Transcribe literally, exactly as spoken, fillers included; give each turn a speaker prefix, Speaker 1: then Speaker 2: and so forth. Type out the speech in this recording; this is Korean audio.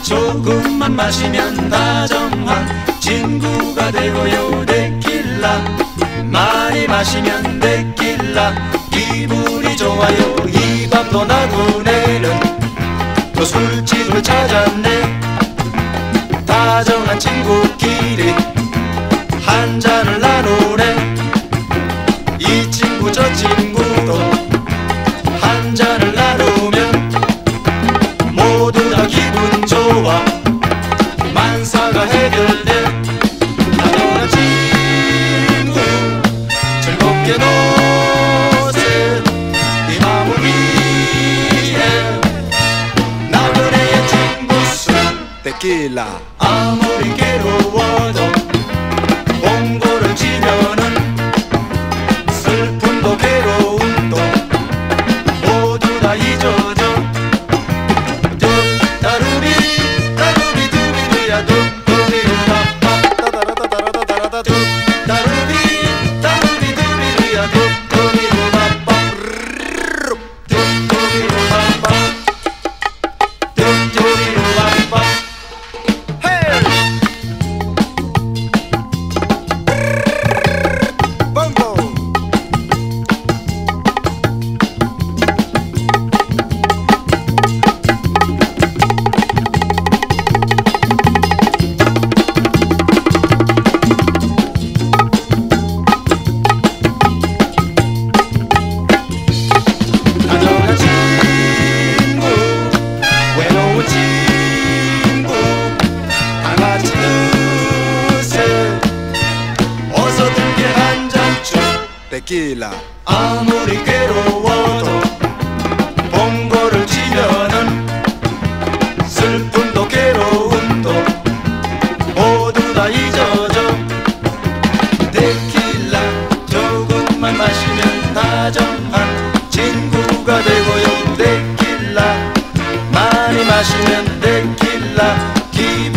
Speaker 1: 조금만 마시면 다정한 친구가 되고요. 데킬라 많이 마시면 데킬라 기분이 좋아요. 이 밤도 나그네는 또 술집을 찾았네. 다정한 친구끼리 한 잔을 나누네. 이 친구 저 친구도 한 잔을 나누면 모두 다 기분 좋아. 만사가 해결돼. 다정한 친구 즐겁게 노세. 이 마음을 위해 나그네의 친구수 데킬라. 아무리 괴로워도 봉고를 치면은 슬픔도 괴로움도 모두 다 잊어져. 뚝따루비 따루비 두비두야 뚝뚜비루바빠 따다라다다라다다라다 뚝따루비 따루비 두비두야 뚝뚜비루바빠 뚝뚜비루바빠 뚝뚜비루바빠. 헤이 봉고. 다정한 친구 외로운 친구 다 같이 드세. 어서 들게 한 잔쯤 데킬라. 아무리 괴로워도 봉고를 치면은 슬픔도 괴로움도 모두 다 잊어져. 데킬라 조금만 마시면 다정한 친구가 되고요. 데킬라 많이 마시면 데킬라 기분